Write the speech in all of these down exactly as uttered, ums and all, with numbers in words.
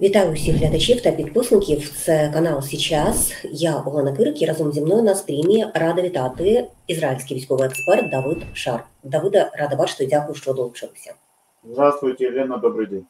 Вітаю усіх глядачів та підписників. Це канал «Сейчас». Я Олена Кирик і разом зі мною на стрімі рада вітати ізраїльський військовий експерт Давид Шар. Давида, рада бачити, дякую, що долучилися. Здравствуйте, Елена, добрий день.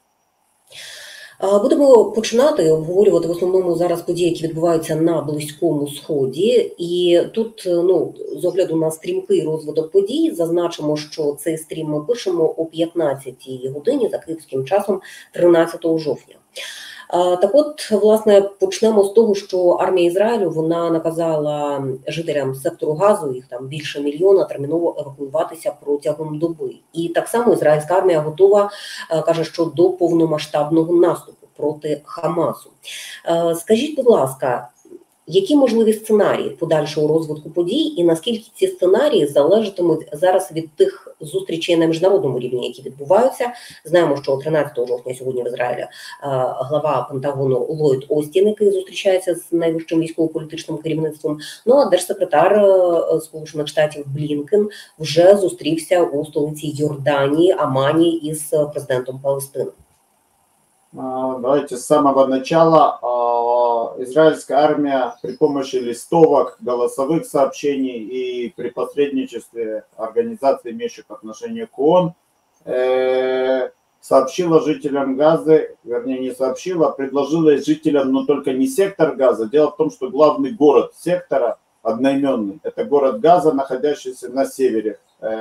Будемо починати обговорювати в основному зараз події, які відбуваються на Близькому Сході. І тут, ну, з огляду на стрімкий розвиток подій, зазначимо, що цей стрім ми пишемо о п'ятнадцятій годині за київським часом тринадцятого жовтня. Так от, власне, почнемо з того, що армія Ізраїлю, вона наказала жителям сектору Газу, їх там більше мільйона, терміново евакуюватися протягом доби. І так само ізраїльська армія готова, каже, що до повномасштабного наступу проти Хамасу. Скажіть, будь ласка, які можливі сценарії подальшого розвитку подій і наскільки ці сценарії залежатимуть зараз від тих зустрічей на міжнародному рівні, які відбуваються? Знаємо, що тринадцятого жовтня сьогодні в Ізраїлі глава Пентагону Ллойд Остін, який зустрічається з найвищим військово-політичним керівництвом, ну а держсекретар Сполучених Штатів Блінкен вже зустрівся у столиці Йорданії, Амані, із президентом Палестини. Давайте с самого начала. Израильская армия при помощи листовок, голосовых сообщений и при посредничестве организаций, имеющих отношение к ООН, сообщила жителям Газы, вернее не сообщила, а предложила жителям, но только не сектор Газа. Дело в том, что главный город сектора одноименный, это город Газа, находящийся на севере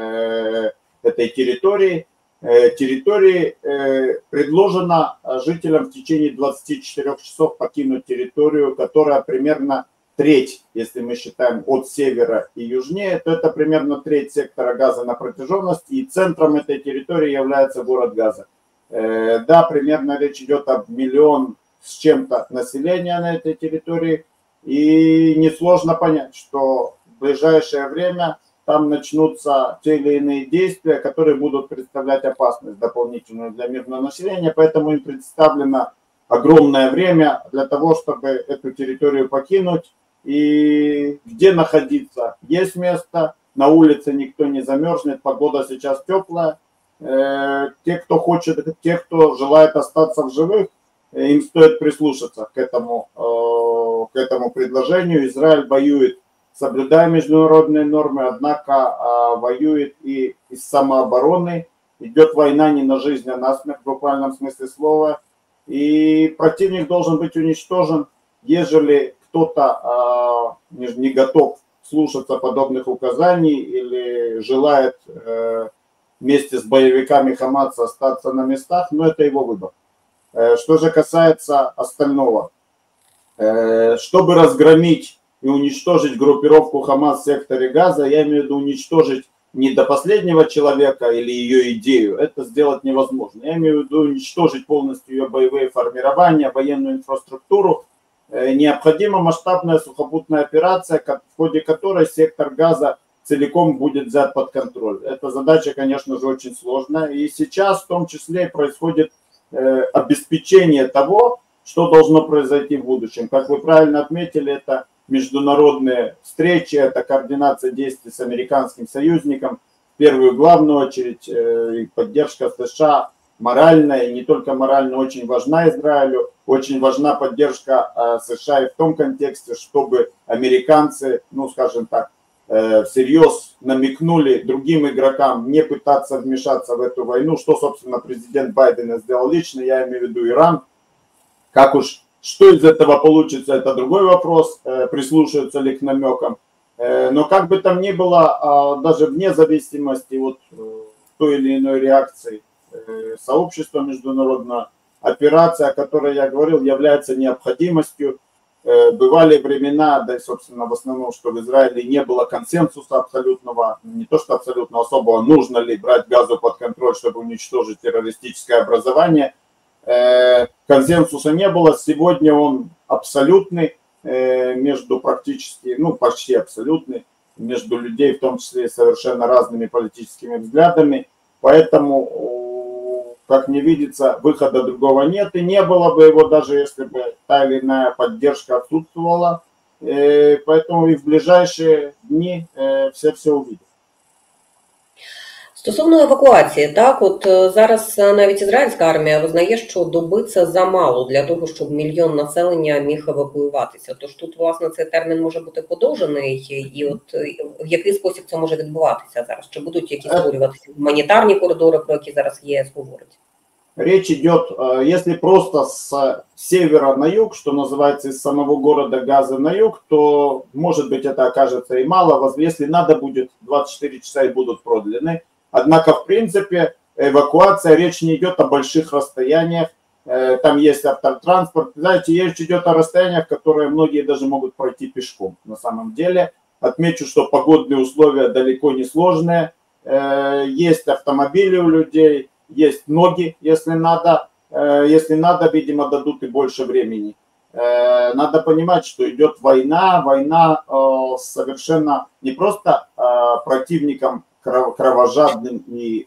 этой территории. Территории предложено жителям в течение двадцати четырёх часов покинуть территорию, которая примерно треть, если мы считаем от севера и южнее, то это примерно треть сектора Газа на протяженности, и центром этой территории является город Газа. Да, примерно речь идет об миллион с чем-то населения на этой территории, и несложно понять, что в ближайшее время там начнутся те или иные действия, которые будут представлять опасность дополнительную для мирного населения, поэтому им представлено огромное время для того, чтобы эту территорию покинуть. И где находиться? Есть место, на улице никто не замерзнет, погода сейчас теплая. Те, кто хочет, те, кто желает остаться в живых, им стоит прислушаться к этому, к этому предложению. Израиль воюет, соблюдая международные нормы, однако а, воюет и из самообороны. Идет война не на жизнь, а на смерть в буквальном смысле слова. И противник должен быть уничтожен, ежели кто-то а, не, не готов слушаться подобных указаний или желает э, вместе с боевиками Хамаса остаться на местах, но это его выбор. Э, что же касается остального, э, чтобы разгромить и уничтожить группировку Хамас в секторе Газа, я имею в виду уничтожить не до последнего человека или ее идею, это сделать невозможно. Я имею в виду уничтожить полностью ее боевые формирования, военную инфраструктуру. Необходима масштабная сухопутная операция, в ходе которой сектор Газа целиком будет взят под контроль. Эта задача, конечно же, очень сложная. И сейчас в том числе происходит обеспечение того, что должно произойти в будущем. Как вы правильно отметили, это международные встречи, это координация действий с американским союзником, в первую главную очередь и поддержка США моральная, и не только морально, очень важна Израилю, очень важна поддержка США и в том контексте, чтобы американцы, ну скажем так, всерьез намекнули другим игрокам не пытаться вмешаться в эту войну, что, собственно, президент Байден сделал лично, я имею в виду Иран. Как уж что из этого получится, это другой вопрос, прислушаются ли к намекам. Но как бы там ни было, даже вне зависимости от той или иной реакции сообщества международного, операция, о которой я говорил, является необходимостью. Бывали времена, да и, собственно, в основном, что в Израиле не было консенсуса абсолютного, не то что абсолютно особого, нужно ли брать Газу под контроль, чтобы уничтожить террористическое образование. Консенсуса не было, сегодня он абсолютный, между практически, ну почти абсолютный, между людей, в том числе совершенно разными политическими взглядами, поэтому, как мне видится, выхода другого нет, и не было бы его, даже если бы та или иная поддержка отсутствовала, поэтому и в ближайшие дни все все увидят. Стосовно евакуації, так, от зараз навіть ізраїльська армія визнає, що доби це замало для того, щоб мільйон населення міг евакуюватися. Тож тут, власне, цей термін може бути подовжений, і от в який спосіб це може відбуватися зараз? Чи будуть якісь створюватися гуманітарні коридори, про які зараз ЄС говорить? Речь идет, если просто с севера на юг, что называется, из самого города Газа на юг, то, может быть, это окажется и мало. Если надо будет, двадцать четыре часа и будут продлены. Однако, в принципе, эвакуация, речь не идет о больших расстояниях. Там есть автотранспорт. Знаете, речь идет о расстояниях, которые многие даже могут пройти пешком. На самом деле, отмечу, что погодные условия далеко не сложные. Есть автомобили у людей, есть ноги, если надо. Если надо, видимо, дадут и больше времени. Надо понимать, что идет война, война совершенно не просто противником кровожадным и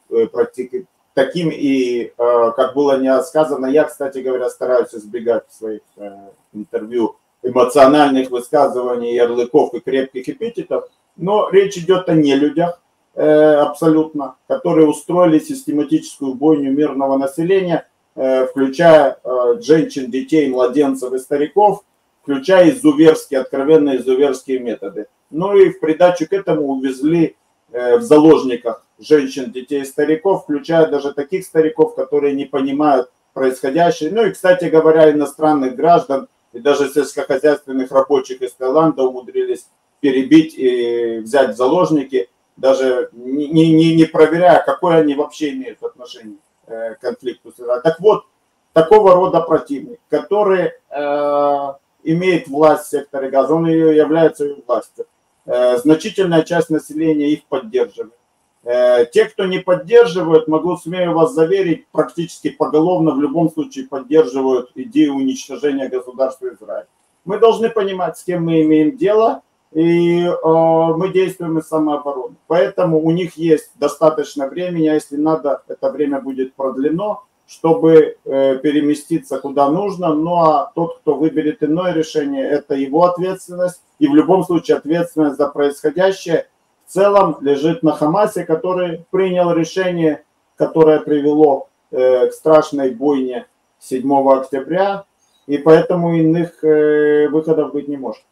таким, и, как было не сказано, я, кстати говоря, стараюсь избегать в своих интервью эмоциональных высказываний, ярлыков и крепких эпитетов, но речь идет о нелюдях абсолютно, которые устроили систематическую бойню мирного населения, включая женщин, детей, младенцев и стариков, включая изуверские, откровенно изуверские методы. Ну и в придачу к этому увезли в заложниках женщин, детей и стариков, включая даже таких стариков, которые не понимают происходящее. Ну и, кстати говоря, иностранных граждан и даже сельскохозяйственных рабочих из Таиланда умудрились перебить и взять в заложники, даже не, не, не проверяя, какое они вообще имеют отношение к конфликту с Израилем. Так вот, такого рода противник, который э, имеет власть в секторе Газа, он ее является ее властью. Значительная часть населения их поддерживает. Те, кто не поддерживает, могу, смею вас заверить, практически поголовно в любом случае поддерживают идею уничтожения государства Израиль. Мы должны понимать, с кем мы имеем дело, и э, мы действуем из самообороны. Поэтому у них есть достаточно времени, а если надо, это время будет продлено, чтобы э, переместиться куда нужно. Ну а тот, кто выберет иное решение, это его ответственность. И в любом случае ответственность за происходящее в целом лежит на Хамасе, который принял решение, которое привело э, к страшной бойне седьмого октября. И поэтому иных э, выходов быть не может.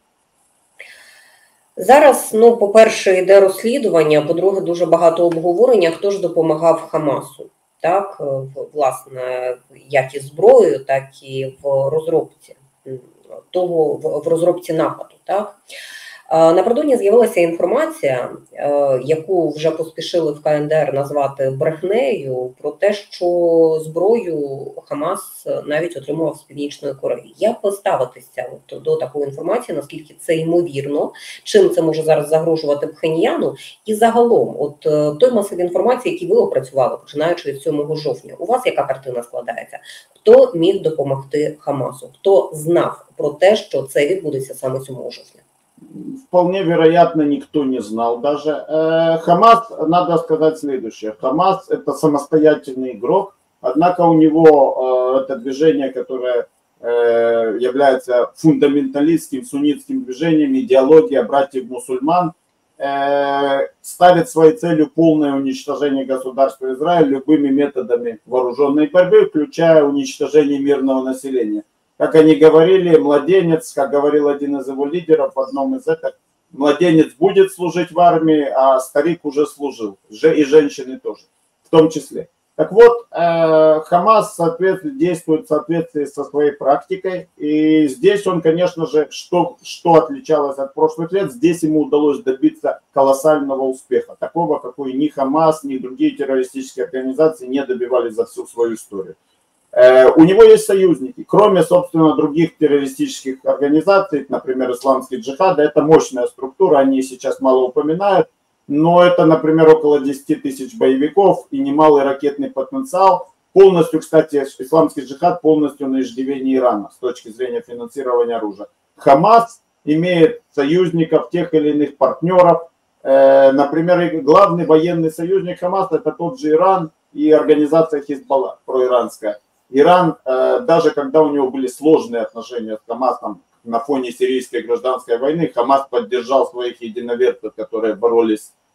Зараз, ну, по-перше, йде розслідування, по-друге, дуже багато обговорення, хто ж допомагав Хамасу, так, власне, як і зброєю, так і в розробці того, в розробці нападу, так. Напередодні з'явилася інформація, яку вже поспішили в Ка Ен Де Ер назвати брехнею, про те, що зброю Хамас навіть отримував з Північної Кореї. Як ви ставитеся от до такої інформації, наскільки це ймовірно, чим це може зараз загрожувати Пхеньяну? І загалом, от той масив інформації, який ви опрацювали, починаючи від сьомого жовтня, у вас яка картина складається? Хто міг допомогти Хамасу? Хто знав про те, що це відбудеться саме сьомого жовтня? Вполне вероятно, никто не знал даже. Хамас, надо сказать следующее. Хамас – это самостоятельный игрок, однако у него это движение, которое является фундаменталистским суннитским движением, идеология братьев-мусульман, ставит своей целью полное уничтожение государства Израиль любыми методами вооруженной борьбы, включая уничтожение мирного населения. Как они говорили, младенец, как говорил один из его лидеров в одном из этих, младенец будет служить в армии, а старик уже служил, и женщины тоже, в том числе. Так вот, Хамас действует в соответствии со своей практикой, и здесь он, конечно же, что, что отличалось от прошлых лет, здесь ему удалось добиться колоссального успеха, такого, какой ни Хамас, ни другие террористические организации не добивались за всю свою историю. У него есть союзники, кроме, собственно, других террористических организаций, например, исламский джихад, это мощная структура, они сейчас мало упоминают, но это, например, около десяти тысяч боевиков и немалый ракетный потенциал. Полностью, кстати, исламский джихад полностью на иждивении Ирана с точки зрения финансирования оружия. Хамас имеет союзников, тех или иных партнеров. Например, главный военный союзник Хамаса это тот же Иран и организация Хизбалла, проиранская. Иран, даже когда у него были сложные отношения с Хамасом на фоне сирийской гражданской войны, Хамас поддержал своих единоверцев, которые боролись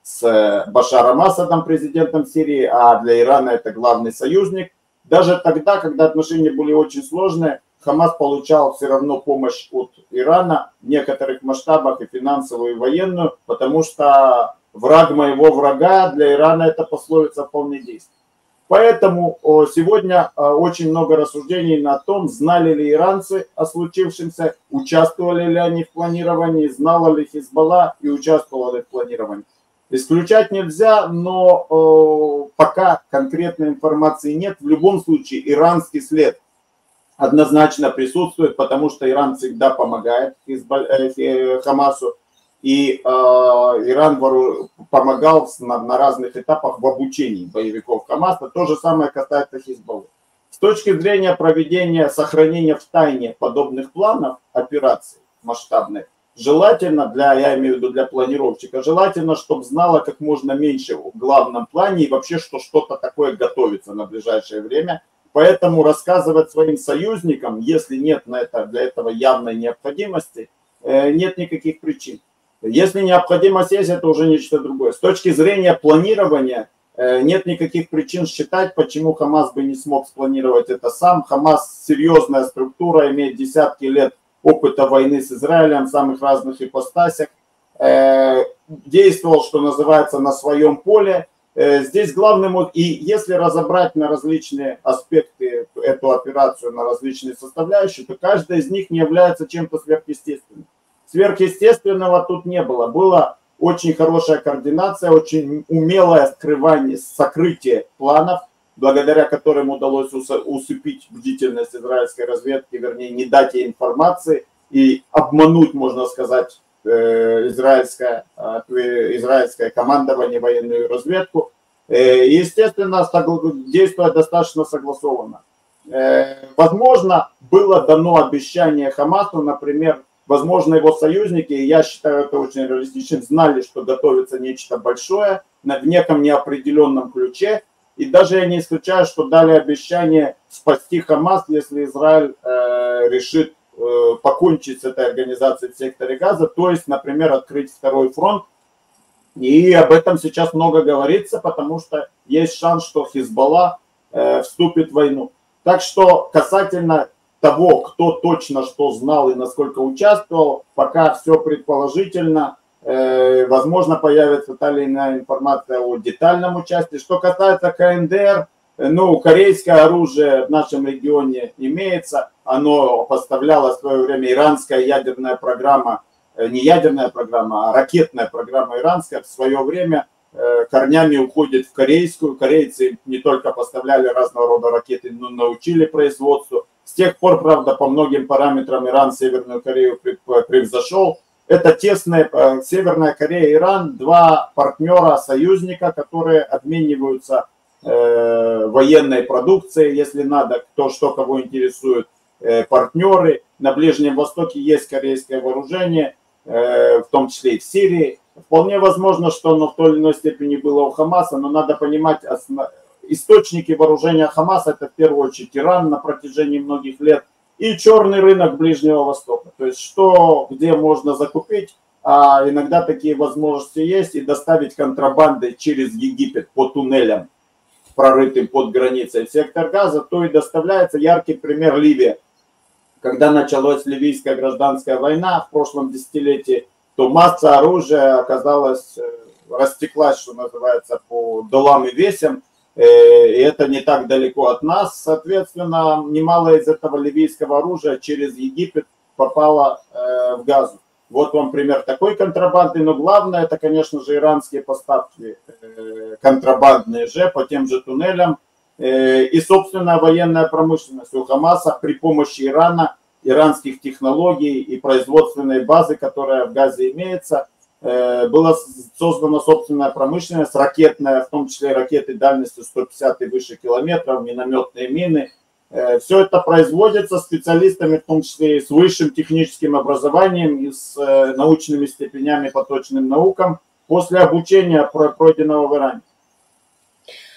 с Башаром Асадом, президентом Сирии, а для Ирана это главный союзник. Даже тогда, когда отношения были очень сложные, Хамас получал все равно помощь от Ирана в некоторых масштабах, и финансовую, и военную, потому что враг моего врага, для Ирана эта пословица вполне действует. Поэтому сегодня очень много рассуждений на том, знали ли иранцы о случившемся, участвовали ли они в планировании, знала ли Хизбалла и участвовала ли в планировании. Исключать нельзя, но пока конкретной информации нет. В любом случае иранский след однозначно присутствует, потому что Иран всегда помогает Хамасу. И э, Иран вору... помогал на, на разных этапах в обучении боевиков Хамаса. То же самое касается Хизбаллы. С точки зрения проведения, сохранения в тайне подобных планов, операций масштабных, желательно, для, я имею в виду для планировщика, желательно, чтобы знало как можно меньше в главном плане и вообще, что что-то такое готовится на ближайшее время. Поэтому рассказывать своим союзникам, если нет на это, для этого явной необходимости, э, нет никаких причин. Если необходимость есть, это уже нечто другое. С точки зрения планирования нет никаких причин считать, почему Хамас бы не смог спланировать это сам. Хамас серьезная структура, имеет десятки лет опыта войны с Израилем в самых разных ипостасях. Действовал, что называется, на своем поле. Здесь главным, и если разобрать на различные аспекты эту операцию, на различные составляющие, то каждая из них не является чем-то сверхъестественным. Сверхъестественного тут не было. Была очень хорошая координация, очень умелое скрывание, сокрытие планов, благодаря которым удалось усыпить бдительность израильской разведки, вернее, не дать ей информации и обмануть, можно сказать, израильское, израильское командование, военную разведку. Естественно, действуя достаточно согласованно. Возможно, было дано обещание Хамасу, например, возможно, его союзники, и я считаю это очень реалистичным, знали, что готовится нечто большое в неком неопределенном ключе. И даже я не исключаю, что дали обещание спасти Хамас, если Израиль э, решит э, покончить с этой организацией в секторе Газа, то есть, например, открыть второй фронт. И об этом сейчас много говорится, потому что есть шанс, что Хизбалла э, вступит в войну. Так что касательно того, кто точно что знал и насколько участвовал, пока все предположительно. Возможно, появится та или иная информация о детальном участии. Что касается ка эн дэ эр, ну, корейское оружие в нашем регионе имеется. Оно поставляло в свое время иранская ядерная программа, не ядерная программа, а ракетная программа иранская в свое время корнями уходит в корейскую. Корейцы не только поставляли разного рода ракеты, но научили производству. С тех пор, правда, по многим параметрам Иран Северную Корею превзошел. Это тесная Северная Корея и Иран, два партнера, союзника, которые обмениваются э, военной продукцией, если надо, кто что кого интересует, э, партнеры. На Ближнем Востоке есть корейское вооружение, э, в том числе и в Сирии. Вполне возможно, что оно в той или иной степени было у Хамаса, но надо понимать, основ... источники вооружения Хамаса это в первую очередь Иран на протяжении многих лет и черный рынок Ближнего Востока. То есть что, где можно закупить, а иногда такие возможности есть, и доставить контрабандой через Египет по туннелям, прорытым под границей в сектор Газа, то и доставляется. Яркий пример Ливия. Когда началась ливийская гражданская война в прошлом десятилетии, то масса оружия оказалась, растеклась, что называется, по долам и весям. И это не так далеко от нас. Соответственно, немало из этого ливийского оружия через Египет попало в Газу. Вот вам пример такой контрабанды. Но главное, это, конечно же, иранские поставки контрабандные же по тем же туннелям. И, собственно, военная промышленность у Хамаса при помощи Ирана, иранских технологий и производственной базы, которая в Газе имеется, была создана собственная промышленность, ракетная, в том числе ракеты дальностью сто пятьдесят и выше километров, минометные мины. Все это производится специалистами, в том числе и с высшим техническим образованием и с научными степенями по точным наукам, после обучения, пройденного в Иране.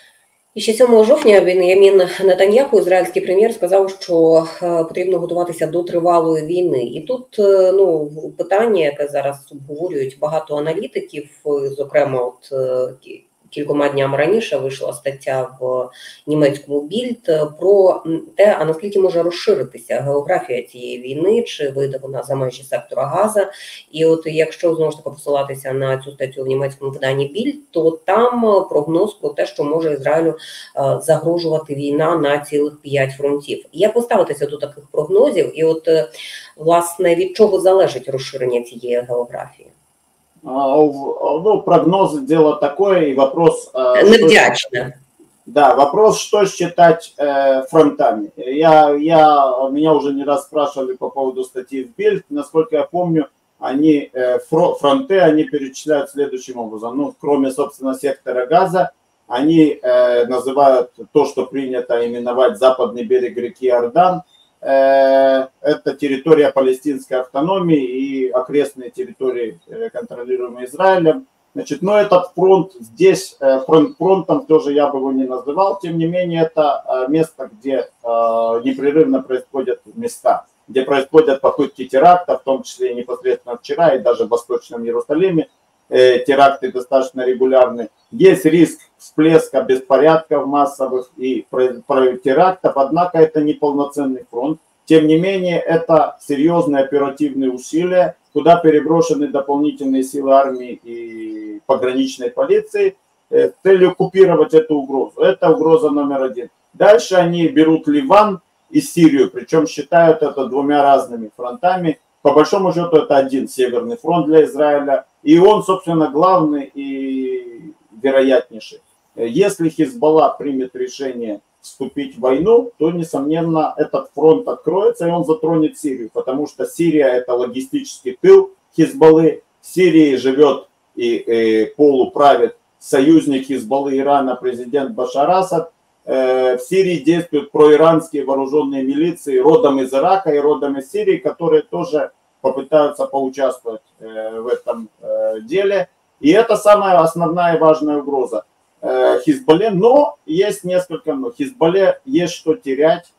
І ще сьомого жовтня Бен'ямін Нетаньяху, ізраїльський прем'єр, сказав, що потрібно готуватися до тривалої війни. І тут ну, питання, яке зараз обговорюють багато аналітиків, зокрема, от кількома днями раніше вийшла стаття в німецькому Більд про те, а наскільки може розширитися географія цієї війни, чи вийде вона за межі сектора Газа. І от якщо знову ж таки посилатися на цю статтю в німецькому виданні Більд, то там прогноз про те, що може Ізраїлю загрожувати війна на цілих п'ять фронтів. Як поставитися до таких прогнозів? І от, власне, від чого залежить розширення цієї географії? Ну, прогноз дело такое, и вопрос... Невдячно. Да, вопрос, что считать э, фронтами. Я, я, меня уже не раз спрашивали по поводу статьи в Бильд. Насколько я помню, они, э, фронты они перечисляют следующим образом. Ну, кроме, собственно, сектора Газа, они э, называют то, что принято именовать западный берег реки Иордан. Это территория палестинской автономии и окрестные территории, контролируемые Израилем. Значит, но этот фронт здесь, фронт фронтом тоже я бы его не называл, тем не менее это место, где непрерывно происходят места, где происходят попытки теракта, в том числе и непосредственно вчера, и даже в Восточном Иерусалиме теракты достаточно регулярны. Есть риск всплеска беспорядков массовых и терактов, однако это не полноценный фронт. Тем не менее, это серьезные оперативные усилия, куда переброшены дополнительные силы армии и пограничной полиции с целью купировать эту угрозу. Это угроза номер один. Дальше они берут Ливан и Сирию, причем считают это двумя разными фронтами. По большому счету это один северный фронт для Израиля, и он, собственно, главный и вероятнейший. Если Хизбалла примет решение вступить в войну, то, несомненно, этот фронт откроется, и он затронет Сирию, потому что Сирия – это логистический тыл Хизбаллы. В Сирии живет и, и полуправит союзник Хизбаллы Ирана, президент Башар Асад. В Сирии действуют проиранские вооруженные милиции родом из Ирака и родом из Сирии, которые тоже попытаются поучаствовать в этом деле. И это самая основная и важная угроза Хизбалле. Но есть несколько но. Хизбалле есть что терять,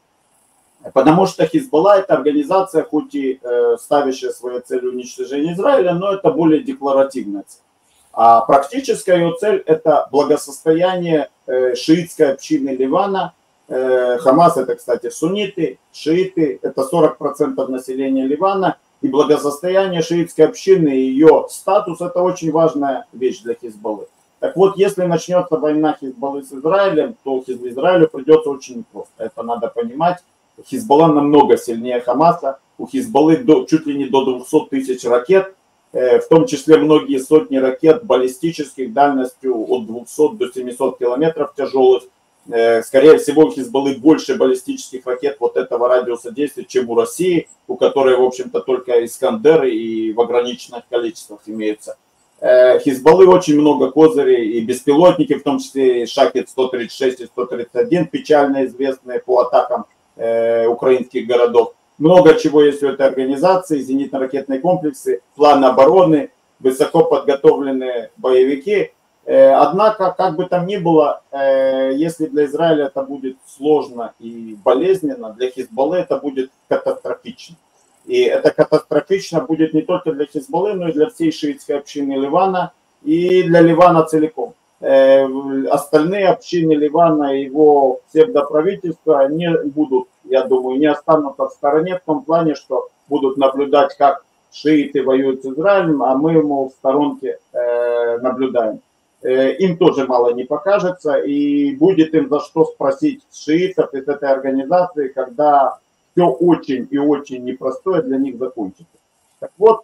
потому что Хизбалла это организация, хоть и ставящая своей целью уничтожение Израиля, но это более декларативная цель. А практическая ее цель – это благосостояние шиитской общины Ливана. Хамас – это, кстати, сунниты, шииты – это сорок процентов населения Ливана. И благосостояние шиитской общины и ее статус – это очень важная вещь для Хизбаллы. Так вот, если начнется война Хизбаллы с Израилем, то Израилю придется очень непросто. Это надо понимать. Хизбалла намного сильнее Хамаса. У Хизбаллы до, чуть ли не до двухсот тысяч ракет. В том числе многие сотни ракет баллистических дальностью от двухсот до семисот километров тяжелых. Скорее всего, у Хизбаллы больше баллистических ракет вот этого радиуса действия, чем у России, у которой, в общем-то, только Искандеры и в ограниченных количествах имеются. Хизбаллы очень много козырей и беспилотники, в том числе и Шахед сто тридцать шесть и сто тридцать один, печально известные по атакам украинских городов. Много чего есть у этой организации, зенитно-ракетные комплексы, планы обороны, высоко подготовленные боевики. Однако, как бы там ни было, если для Израиля это будет сложно и болезненно, для Хизбаллы это будет катастрофично. И это катастрофично будет не только для Хизбаллы, но и для всей шиитской общины Ливана и для Ливана целиком. Остальные общины Ливана и его псевдоправительства не будут, я думаю, не останутся в стороне в том плане, что будут наблюдать, как шииты воюют с Израилем, а мы ему в сторонке наблюдаем. Им тоже мало не покажется, и будет им за что спросить шиитов из этой организации, когда все очень и очень непростое для них закончится. Так вот,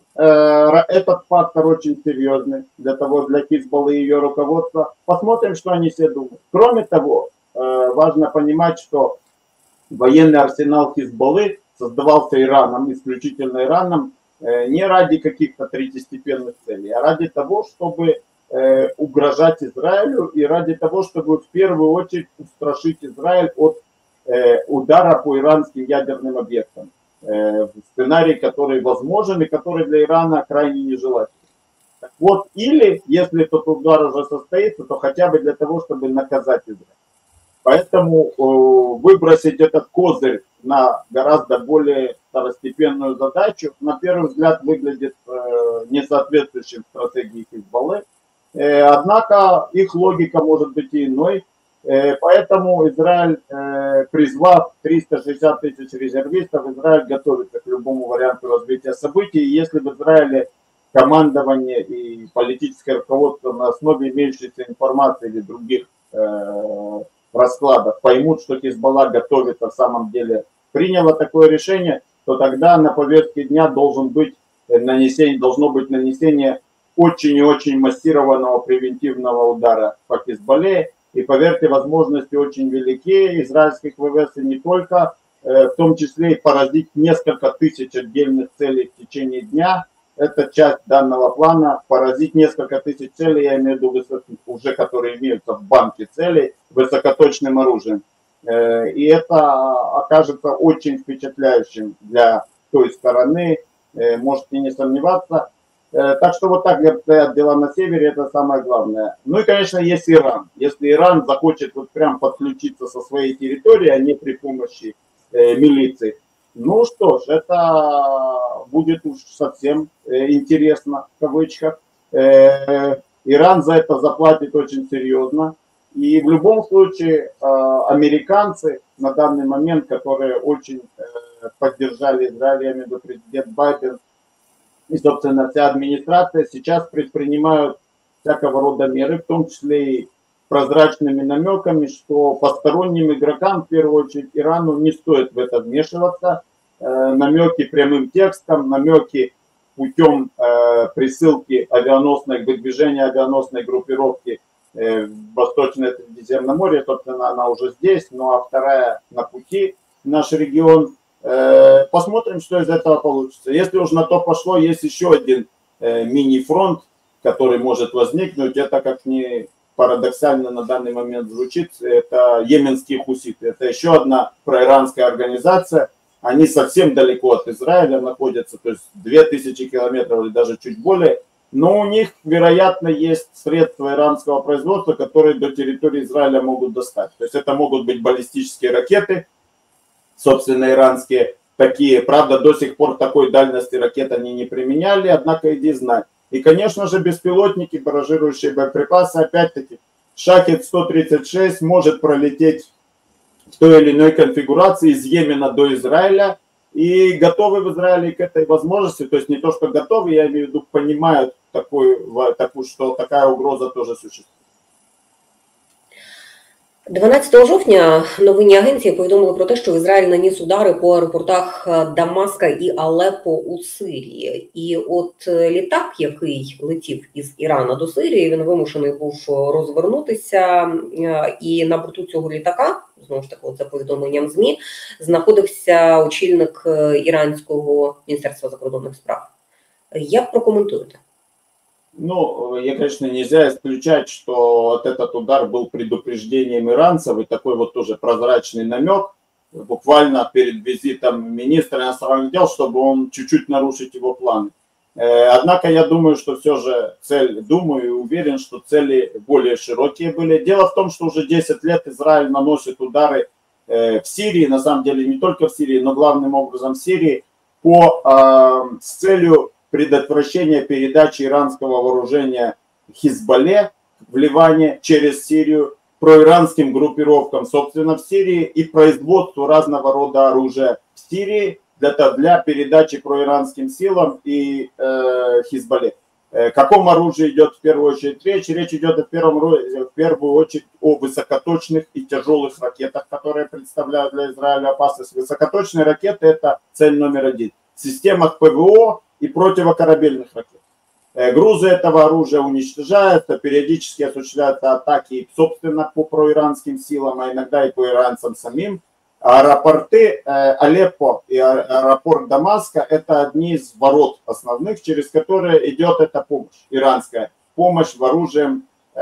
этот фактор очень серьезный для того, для Хизбаллы и ее руководства. Посмотрим, что они все думают. Кроме того, важно понимать, что военный арсенал Хизбаллы создавался Ираном, исключительно Ираном, не ради каких-то третьестепенных целей, а ради того, чтобы угрожать Израилю и ради того, чтобы в первую очередь устрашить Израиль от удара по иранским ядерным объектам. Сценарий, который возможен и который для Ирана крайне нежелателен. Так вот, или если этот удар уже состоится, то хотя бы для того, чтобы наказать Израиль. Поэтому выбросить этот козырь на гораздо более второстепенную задачу, на первый взгляд, выглядит несоответствующим стратегии Хизбаллы. Однако их логика может быть и иной. Поэтому Израиль, призвав триста шестьдесят тысяч резервистов, Израиль готовится к любому варианту развития событий. Если в Израиле командование и политическое руководство на основе имеющейся информации или других раскладов поймут, что Хизбалла готовится в самом деле, приняло такое решение, то тогда на повестке дня должен быть нанесение, должно быть нанесение очень и очень массированного превентивного удара по Хизбалле. И поверьте, возможности очень велики израильских ВВС, и не только, в том числе и поразить несколько тысяч отдельных целей в течение дня. Это часть данного плана, поразить несколько тысяч целей, я имею в виду высоких, уже которые имеются в банке целей, высокоточным оружием. И это окажется очень впечатляющим для той стороны, можете не сомневаться. Так что вот так обстоят дела на севере, это самое главное. Ну и, конечно, есть Иран. Если Иран захочет вот прям подключиться со своей территории, а не при помощи э, милиции, ну что ж, это будет уж совсем э, интересно, в кавычках. Э, Иран за это заплатит очень серьезно. И в любом случае э, американцы на данный момент, которые очень э, поддержали Израиль, я имею в виду президент Байден, и, собственно, вся администрация сейчас предпринимают всякого рода меры, в том числе и прозрачными намеками, что посторонним игрокам, в первую очередь Ирану, не стоит в это вмешиваться. Намеки прямым текстом, намеки путем присылки авианосной, выдвижения авианосной группировки в Восточное Средиземноморье. Собственно, она уже здесь, ну а вторая на пути в наш регион. Посмотрим, что из этого получится. Если уж на то пошло, есть еще один мини-фронт, который может возникнуть. Это, как ни парадоксально на данный момент звучит, это йеменские хуситы. Это еще одна проиранская организация. Они совсем далеко от Израиля находятся, то есть две тысячи километров или даже чуть более. Но у них, вероятно, есть средства иранского производства, которые до территории Израиля могут достать. То есть это могут быть баллистические ракеты, собственно, иранские такие. Правда, до сих пор такой дальности ракет они не применяли, однако иди знать. И, конечно же, беспилотники, барражирующие боеприпасы, опять-таки, Шахед сто тридцать шесть может пролететь в той или иной конфигурации из Йемена до Израиля. И готовы в Израиле к этой возможности, то есть не то, что готовы, я имею в виду, понимают, такую, такую, что такая угроза тоже существует. дванадцятого жовтня новинні агенції повідомили про те, що Ізраїль наніс удари по аеропортах Дамаска і Алеппо у Сирії. І от літак, який летів із Ірана до Сирії, він вимушений був розвернутися. І на борту цього літака, знову ж таки, за повідомленням ЗМІ, знаходився очільник іранського Міністерства закордонних справ. Як прокоментуєте? Ну, я, конечно, нельзя исключать, что вот этот удар был предупреждением иранцев, и такой вот тоже прозрачный намек, буквально перед визитом министра иностранных дел, чтобы он чуть-чуть нарушить его планы. Однако я думаю, что все же цель, думаю и уверен, что цели более широкие были. Дело в том, что уже десять лет Израиль наносит удары в Сирии, на самом деле не только в Сирии, но главным образом в Сирии, по, с целью предотвращения передачи иранского вооружения Хизбалле в Ливане через Сирию, проиранским группировкам, собственно, в Сирии и производству разного рода оружия в Сирии для, для передачи проиранским силам и э, Хизбалле. О каком оружии идет в первую очередь речь? Речь идет в, первом, в первую очередь о высокоточных и тяжелых ракетах, которые представляют для Израиля опасность. Высокоточные ракеты – это цель номер один. В системах ПВО и противокорабельных ракет. Грузы этого оружия уничтожаются, периодически осуществляются атаки, собственно, по проиранским силам, а иногда и по иранцам самим. Аэропорты Алеппо и аэропорт Дамаска – это одни из ворот основных, через которые идет эта помощь, иранская помощь в оружием,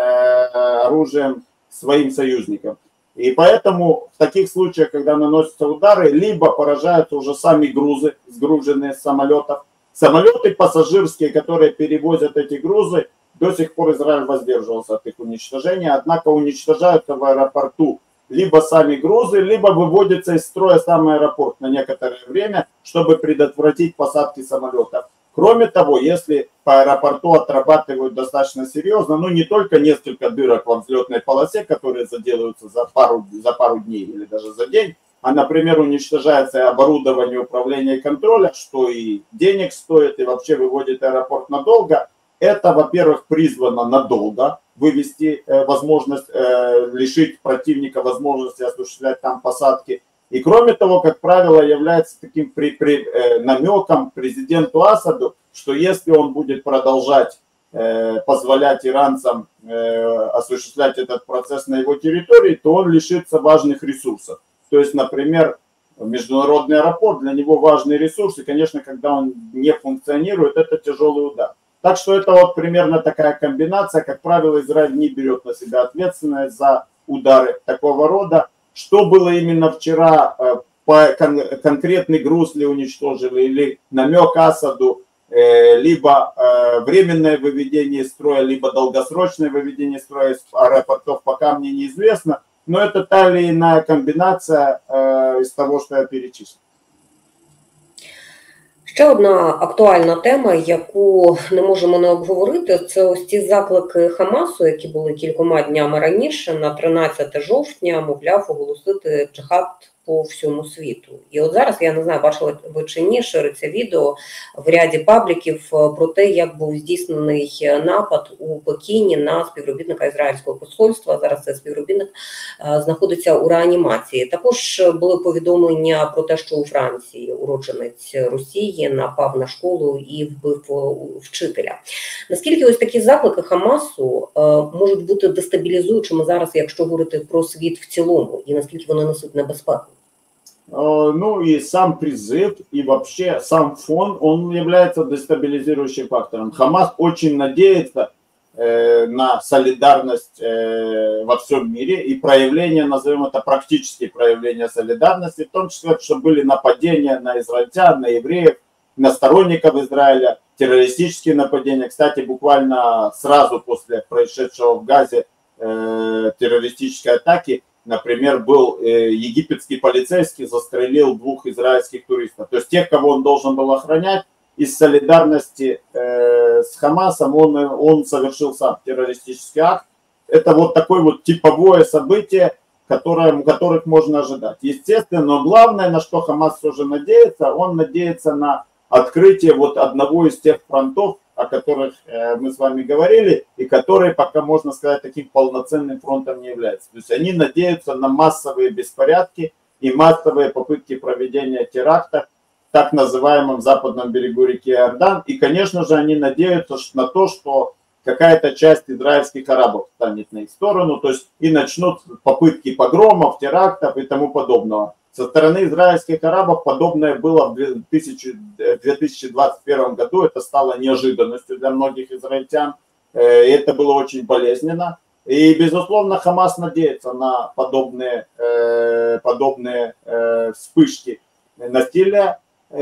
оружием своим союзникам. И поэтому в таких случаях, когда наносятся удары, либо поражаются уже сами грузы, сгруженные с самолетов. Самолеты пассажирские, которые перевозят эти грузы, до сих пор Израиль воздерживался от их уничтожения, однако уничтожаются в аэропорту либо сами грузы, либо выводится из строя сам аэропорт на некоторое время, чтобы предотвратить посадки самолетов. Кроме того, если по аэропорту отрабатывают достаточно серьезно, ну не только несколько дырок во взлетной полосе, которые заделаются за пару, за пару дней или даже за день, а, например, уничтожается оборудование управления и контроля, что и денег стоит, и вообще выводит аэропорт надолго. Это, во-первых, призвано надолго вывести э, возможность, э, лишить противника возможности осуществлять там посадки. И кроме того, как правило, является таким при, при, э, намеком президенту Асаду, что если он будет продолжать э, позволять иранцам э, осуществлять этот процесс на его территории, то он лишится важных ресурсов. То есть, например, международный аэропорт, для него важный ресурс, и, конечно, когда он не функционирует, это тяжелый удар. Так что это вот примерно такая комбинация. Как правило, Израиль не берет на себя ответственность за удары такого рода. Что было именно вчера, по кон конкретный груз ли уничтожили, или намек Асаду, либо временное выведение из строя, либо долгосрочное выведение из строя из аэропортов, пока мне неизвестно. Но это та или иная комбинация из того, что я перечислил. Ще одна актуальна тема, яку не можемо не обговорити, це ось ті заклики Хамасу, які були кількома днями раніше, на тринадцяте жовтня, мовляв, оголосити джихад по всьому світу. І от зараз, я не знаю, бачили ви чи ні, шириться відео в ряді пабліків про те, як був здійснений напад у Пекіні на співробітника ізраїльського посольства. Зараз цей співробітник знаходиться у реанімації. Також були повідомлення про те, що у Франції уродженець Росії напав на школу і вбив вчителя. Наскільки ось такі заклики Хамасу можуть бути дестабілізуючими зараз, якщо говорити про світ в цілому, і наскільки вони несуть небезпеку? Ну и сам призыв, и вообще сам фон, он является дестабилизирующим фактором. Хамас очень надеется э, на солидарность э, во всем мире и проявление, назовем это практические проявления солидарности, в том числе, что были нападения на израильтян, на евреев, на сторонников Израиля, террористические нападения. Кстати, буквально сразу после происшедшего в Газе э, террористической атаки, например, был э, египетский полицейский, застрелил двух израильских туристов. То есть тех, кого он должен был охранять, из солидарности э, с Хамасом он, он совершил сам террористический акт. Это вот такое вот типовое событие, которое, которых можно ожидать. Естественно, но главное, на что Хамас тоже надеется, он надеется на открытие вот одного из тех фронтов, о которых э, мы с вами говорили, и которые пока, можно сказать, таким полноценным фронтом не являются. То есть они надеются на массовые беспорядки и массовые попытки проведения терактов в так называемом западном берегу реки Иордан. И, конечно же, они надеются на то, что какая-то часть израильских арабов станет на их сторону, то есть и начнут попытки погромов, терактов и тому подобного. Со стороны израильских арабов подобное было в две тысячи двадцать первом году. Это стало неожиданностью для многих израильтян. И это было очень болезненно. И, безусловно, Хамас надеется на подобные, подобные вспышки насилия.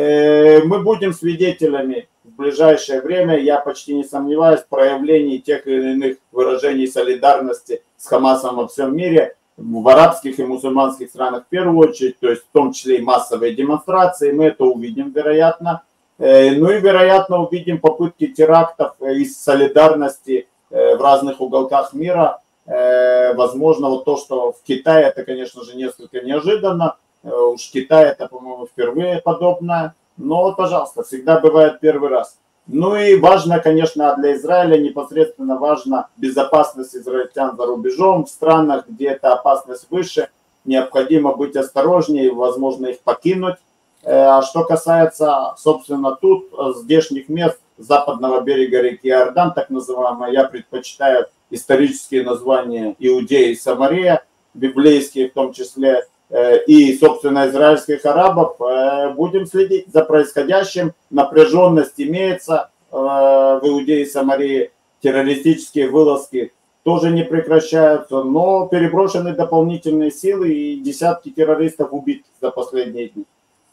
Мы будем свидетелями в ближайшее время, я почти не сомневаюсь, в проявлении тех или иных выражений солидарности с Хамасом во всем мире. В арабских и мусульманских странах в первую очередь, то есть в том числе и массовые демонстрации, мы это увидим, вероятно. Ну и, вероятно, увидим попытки терактов из солидарности в разных уголках мира. Возможно, вот то, что в Китае, это, конечно же, несколько неожиданно. Уж Китай это, по-моему, впервые подобное. Но, пожалуйста, всегда бывает первый раз. Ну и важно, конечно, для Израиля непосредственно важна безопасность израильтян за рубежом. В странах, где эта опасность выше, необходимо быть осторожнее, возможно, их покинуть. А что касается, собственно, тут, здешних мест, западного берега реки Иордан, так называемого, я предпочитаю исторические названия Иудея и Самария, библейские в том числе, и, собственно, израильских арабов. Будем следить за происходящим. Напряженность имеется в Иудее и Самарии. Террористические вылазки тоже не прекращаются. Но переброшены дополнительные силы и десятки террористов убиты за последние дни.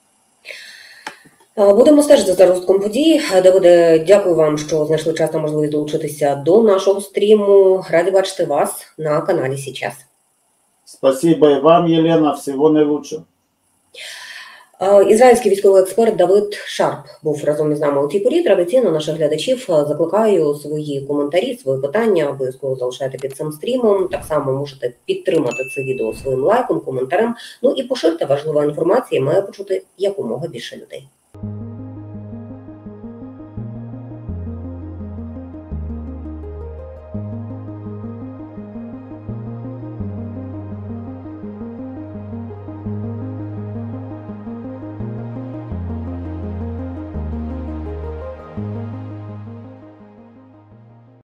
Будемо стежити за розвитком подій. Давиде, дякую вам, що знайшли час та можливість долучитися до нашого стріму. Раді бачити вас на каналі Сейчас. Спасибо и вам, Елена, всего наилучшего. Ізраїльський військовий експерт Давид Шарп був разом із нами у цій порі. Традиційно наших глядачів закликаю свої коментарі, свої питання обов'язково залишайте під цим стрімом. Так само можете підтримати це відео своїм лайком, коментарем. Ну і поширте, важлива інформація має почути якомога більше людей.